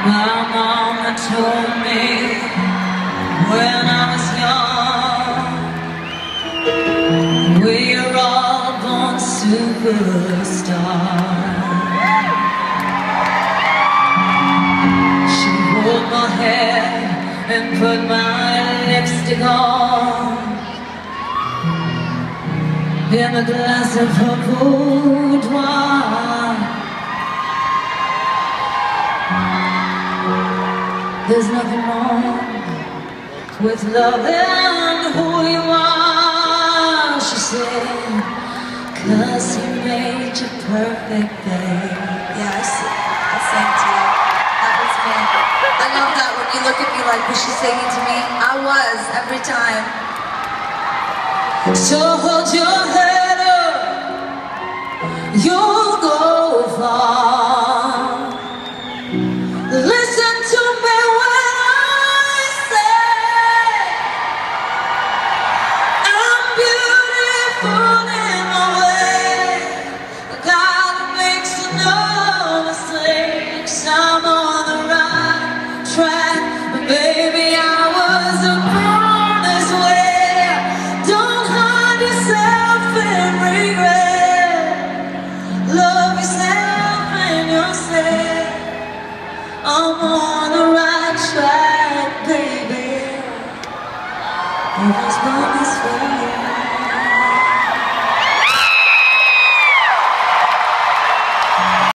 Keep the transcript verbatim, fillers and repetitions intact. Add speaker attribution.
Speaker 1: My mama told me when I was young, we're all born superstars. She pulled my hair and put my lipstick on in a glass of her boudoir. There's nothing wrong with loving who you are, she said, 'cause he made you perfect, babe.
Speaker 2: Yeah, I see. I sang to you. That was me. I love that when you look at me like, was she singing to me? I was, every time.
Speaker 1: So hold your head up, you'll go far. Listen to me when I say I'm beautiful in my way. God makes no mistakes. I'm on the right track, but baby I was born this way. Don't hide yourself in regret. Love yourself and you'll say I'm on the right track, baby. I was born this way.